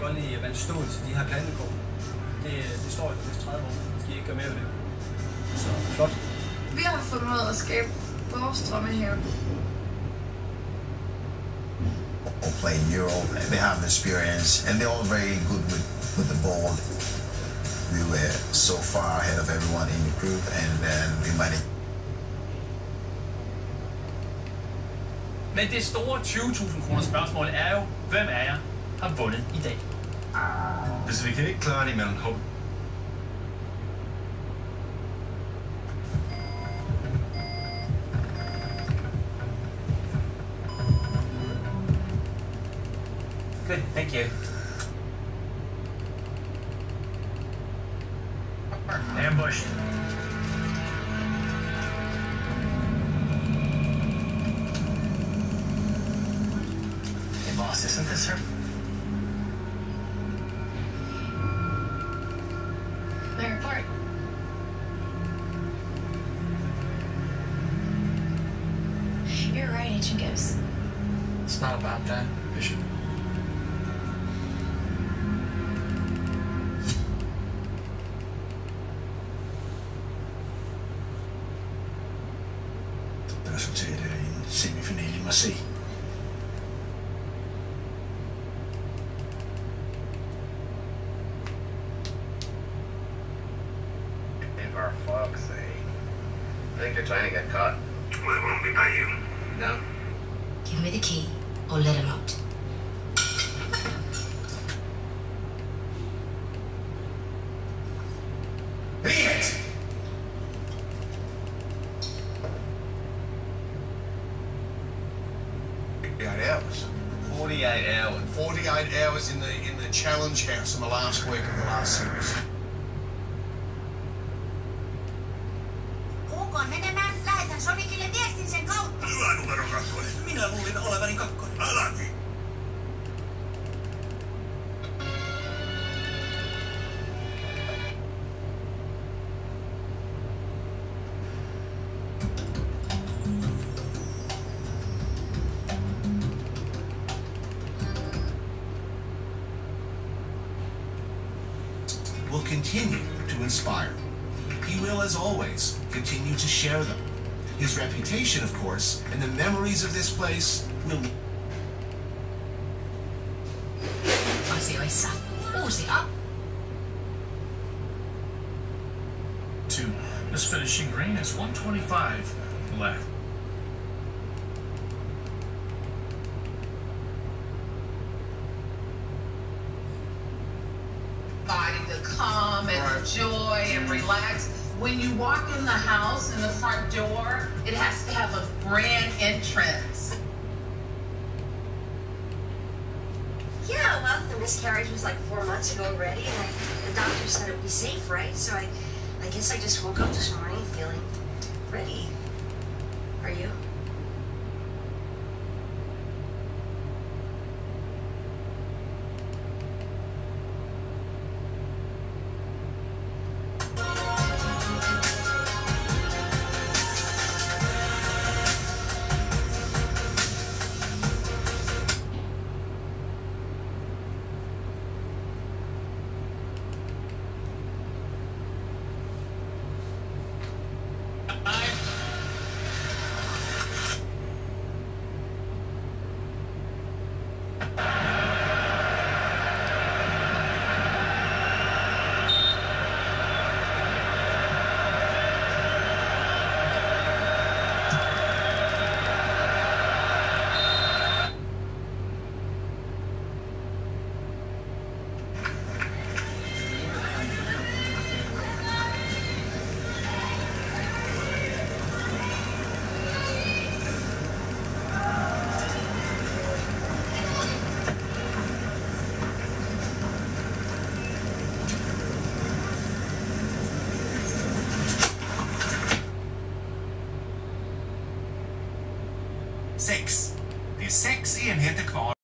godt lide at vand stål til de her plantekår. Det står i næste 30 år. Skal I ikke gøre mere ved det? Så flot. Vi har formået at skabe vores drømmehave. All play in Europe, they have experience, and they're all very good with the ball. We were so far ahead of everyone in the group, and we managed. Men det store 20.000 kroner spørgsmål er jo, hvem af jer har vundet i dag? Hvis vi kan ikke klare det imellem håb. Good, thank you. Ambush. Hey boss, isn't this her? They're apart. You're right, Agent Gibbs. It's not about that, Bishop. Resultatet er en semifinal i Marseille. For fuck's sake. I think they're trying to get caught. Well, it won't be by you. No? Give me the key or let him out. Leave it! Hours. 48 hours. 48 hours in the challenge house in the last week of the last series. Kuukoon menemään, lähetän Sonicille viestin sen kautta. Hyvä numero 2. Minä luulin olevani kakkonen. Äläkin. Will continue to inspire. He will, as always, continue to share them. His reputation, of course, and the memories of this place will... Asioissa uusia. 2. This finishing green is 125 left. To come and enjoy and relax. When you walk in the house, in the front door, it has to have a grand entrance. Yeah, well, the miscarriage was like 4 months ago already, and the doctor said it would be safe, right? So I guess I just woke up this morning feeling ready. Are you? Det är 6 enheter kvar.